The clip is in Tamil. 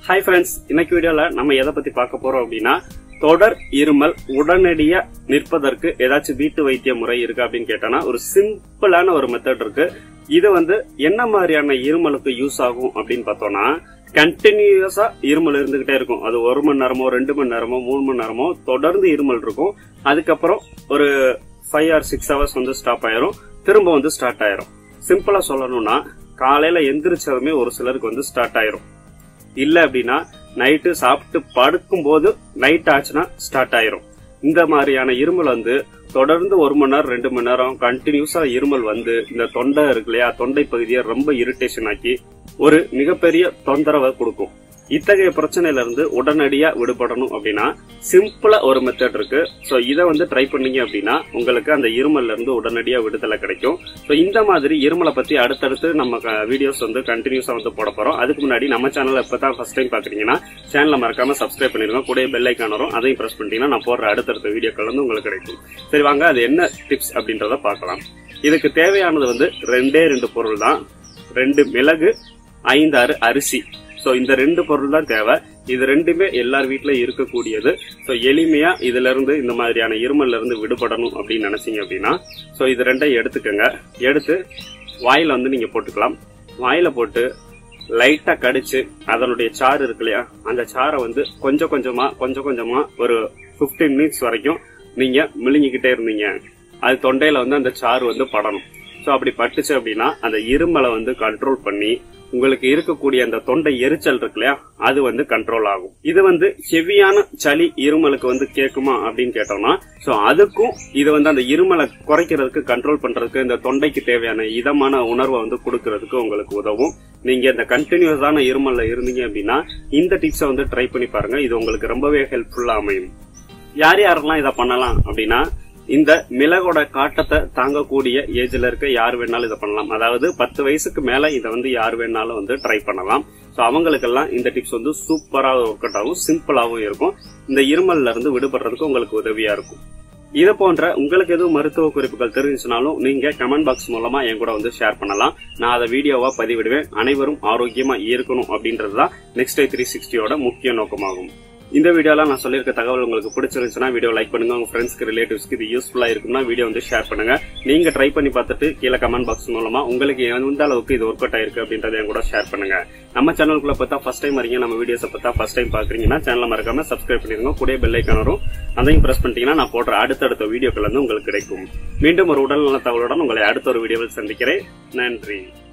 Hi friends, இன்னைக்கு வீடியோல நம்ம எதை பத்தி பார்க்க போறோம் அப்படின்னா தொடர் இருமல் உடனடியா நிற்பதற்கு ஏதாச்சும் வீட்டு வைத்திய முறை இருக்கு அப்படின்னு கேட்டானா ஒரு சிம்பிளான ஒரு மெத்தட் இருக்கு. இது என்ன மாதிரியான இருமலுக்கு யூஸ் ஆகும் அப்படின்னு பார்த்தோம்னா கண்டினியூஸா இருமல் இருந்துகிட்டே இருக்கும். அது 1 மணி நேரமோ 2 மணி நேரமோ 3 மணி நேரமோ தொடர்ந்து இருமல் இருக்கும். அதுக்கப்புறம் ஒரு 5 or 6 hours ஸ்டாப் ஆயிரும், திரும்ப ஸ்டார்ட் ஆயிரும். சிம்பிளா சொல்லணும்னா காலையில எந்திரிச்சதுமே ஒரு சிலருக்கு ஸ்டார்ட் ஆயிரும். இல்ல அப்படின்னா நைட்டு சாப்பிட்டு படுக்கும் போது நைட் ஆச்சுன்னா ஸ்டார்ட் ஆயிரும். இந்த மாதிரியான இருமல் தொடர்ந்து 1 மணி நேரம் 2 மணி நேரம் கண்டினியூஸா இருமல் இந்த தொண்டை இருக்கு இல்லையா, தொண்டை பகுதியை ரொம்ப இரிட்டேஷன் ஆக்கி ஒரு மிகப்பெரிய தொந்தரவை கொடுக்கும். இத்தகைய பிரச்சனையில இருந்து உடனடியா விடுபடணும் அப்படின்னா சிம்பிளா ஒரு மெத்தட் இருக்கு. சோ இதை ட்ரை பண்ணீங்க அப்படின்னா உங்களுக்கு அந்த இருமல்ல இருந்து உடனடியா விடுதலை கிடைக்கும். சோ இந்த மாதிரி இருமலை பத்தி அடுத்தடுத்து நம்ம வீடியோஸ் கண்டினியூஸா போட போறோம். அதுக்கு முன்னாடி நம்ம சேனல் இப்பதான் ஃபர்ஸ்ட் டைம் பாக்குறீங்கன்னா சேனலை மறக்காம சப்ஸ்கிரைப் பண்ணிருங்க. கூட பெல் ஐக்கான் வரும், அதையும் பிரஸ் பண்ணிட்டீங்கன்னா நான் போடுற அடுத்தடுத்த வீடியோக்கள் உங்களுக்கு கிடைக்கும். சரி வாங்க, அது என்ன டிப்ஸ் அப்படின்றத பார்க்கலாம். இதுக்கு தேவையானது 2 பொருள் தான். 2 மிளகு, 5-6 அரிசி. சோ இந்த 2 பொருள் தான் தேவை. இது ரெண்டுமே எல்லார் வீட்லயும் இருக்கக்கூடியது. சோ எளிமையா இதுல இருந்து இந்த மாதிரியான இருமல்ல இருந்து விடுபடணும் அப்படின்னு நினைச்சீங்க அப்படின்னா சோ இது 2ஐயும் எடுத்துக்கங்க. எடுத்து வாயில நீங்க போட்டுக்கலாம். வாயில போட்டு லைட்டா கடிச்சு அதனுடைய சாறு இருக்கு இல்லையா, அந்த சாரை கொஞ்சம் கொஞ்சமா ஒரு 15 minutes வரைக்கும் நீங்க மிழுங்கிக்கிட்டே இருந்தீங்க. அது தொண்டையில அந்த சாறு படணும். சோ அப்படி பட்டுச்சு அப்படின்னா அந்த இருமலை கண்ட்ரோல் பண்ணி உங்களுக்கு இருக்கக்கூடிய அந்த தொண்டை எரிச்சல் இருக்கு இல்லையா, அது கண்ட்ரோல் ஆகும். இது ஹெவியான சளி இருமலுக்கு கேக்குமா அப்படின்னு கேட்டோம்னா சோ அதுக்கும் இது அந்த இருமலை குறைக்கிறதுக்கு கண்ட்ரோல் பண்றதுக்கு இந்த தொண்டைக்கு தேவையான இதமான உணர்வை கொடுக்கறதுக்கு உங்களுக்கு உதவும். நீங்க இந்த கண்டினியூஸான இருமல்ல இருந்தீங்க அப்படின்னா இந்த டிப்ஸை ட்ரை பண்ணி பாருங்க. இது உங்களுக்கு ரொம்பவே ஹெல்ப்ஃபுல்லா அமையும். யாரெல்லாம் இதை பண்ணலாம் அப்படின்னா இந்த மிளகோட காட்டத்தை தாங்கக்கூடிய ஏஜ்ல இருக்க யார் வேணாலும் இதை பண்ணலாம். அதாவது 10 வயசுக்கு மேல இதை யார் வேணாலும் ட்ரை பண்ணலாம். சோ அவங்களுக்கெல்லாம் இந்த டிப்ஸ் சூப்பரா ஒர்க் அவுட் ஆகும், சிம்பிளாவும் இருக்கும். இந்த இருமல்ல இருந்து விடுபடுறதுக்கு உங்களுக்கு உதவியா இருக்கும். இதை போன்ற உங்களுக்கு எதுவும் மருத்துவ குறிப்புகள் தெரிஞ்சுனாலும் நீங்க கமெண்ட் பாக்ஸ் மூலமா என் கூட ஷேர் பண்ணலாம். நான் அதை வீடியோவா பதிவிடுவேன். அனைவரும் ஆரோக்கியமா இருக்கணும் அப்படின்றதுதான் நெக்ஸ்ட் டே 360யோட முக்கிய நோக்கமாகும். இந்த வீடியோல நான் சொல்லியிருக்க தகவல் உங்களுக்கு பிடிச்சிருந்துச்சுன்னா வீடியோ லைக் பண்ணுங்க. உங்க ஃப்ரெண்ட்ஸ்க்கு ரிலேட்டிவ்ஸ்க்கு இது யூஸ்ஃபுல்லா இருக்கும்னா வீடியோ ஷேர் பண்ணுங்க. நீங்க ட்ரை பண்ணி பார்த்துட்டு கீழே கமெண்ட் பாக்ஸ் மூலமா உங்களுக்கு எந்த அளவுக்கு இது ஒர்க் அவுட் ஆயிருக்கு அப்படின்றத என் கூட ஷேர் பண்ணுங்க. நம்ம சேனலுக்குள்ள பார்த்தா ஃபர்ஸ்ட் டைம் வரீங்க, நம்ம வீடியோஸ் பார்த்தா ஃபர்ஸ்ட் டைம் பாக்குறீங்கன்னா சேனலை மறக்காம சப்ஸ்கிரைப் பண்ணிருங்க. கூட பெல் ஐக்கான் வரும், அதையும் பிரஸ் பண்ணிட்டீங்கன்னா நான் போடுற அடுத்தடுத்த வீடியோக்கள் உங்களுக்கு கிடைக்கும். மீண்டும் ஒரு உடல்நல தகவலுடன் உங்களை அடுத்த ஒரு வீடியோவில் சந்திக்கிறேன். நன்றி.